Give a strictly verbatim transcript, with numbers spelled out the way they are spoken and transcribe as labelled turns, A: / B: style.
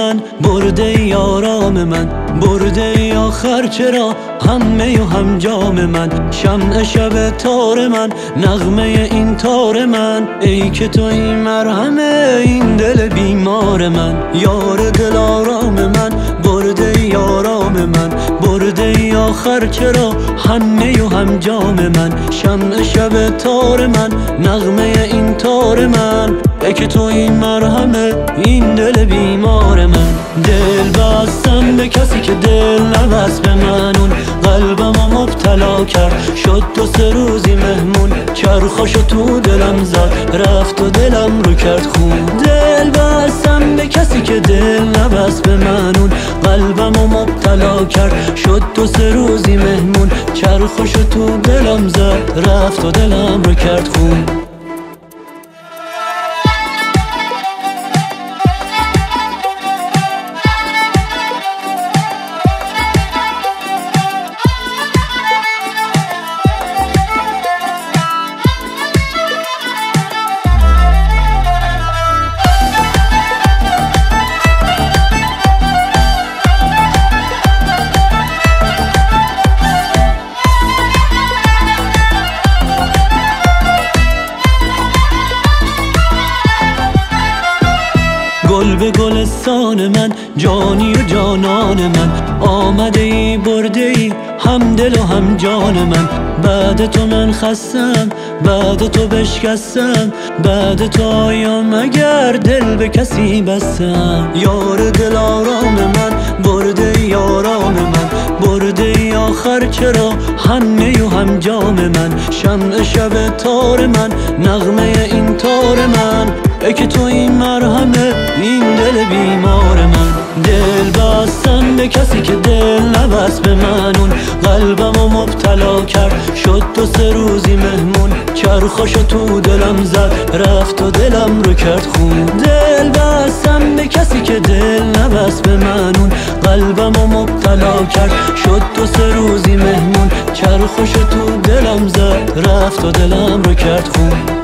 A: من، برده ای آرام من، برده ای آخر چرا همه و هم جام من، شمع شب تار من، نغمه این تار من، ای که تو این مرهمه این دل بیمار من، یار دل آرام من، برده ای آرام من، برده ای آخر چرا همه و هم جام من، شمع شب تار من، نغمه این تار من، ای که تو این مرهمه این دل بیمار من. دل بستم به کسی که دل نبست به من، اون قلبم رو مبتلا کرد، شد دو سه روزی مهمون، چرخاشو تو دلم زد، رفت و دلم رو کرد خون. دل بستم به کسی که دل نبست به من، اون قلبم رو مبتلا کرد، شد دو سه روزی مهمون، چرخاشو تو دلم زد، رفت و دلم رو کرد خون. گل به گلستان من، جانی و جانان من، آمده ای برده ای هم دل و هم جان من، بعد تو من خستم، بعد تو بشکستم، بعد تو آیا مگر دل به کسی بستم، یار دل آرام من، برده ای آرام من، برده ای آخر چرا همه و هم جام من، شمع شب تار من، نغمه این تار من، ای که تو این مرهمه این دل بیمار من. دل بستم به کسی که دل نبست به من، اون قلبم رو مبتلا کرد، شد دو سه روزی مهمون، چرخاشو تو دلم زد، رفت و دلم رو کرد خون. دل بستم به کسی که دل نبست به من، اون قلبم رو مبتلا کرد، شد دو سه روزی مهمون، چرخاشو تو دلم زد، رفت و دلم رو کرد خون.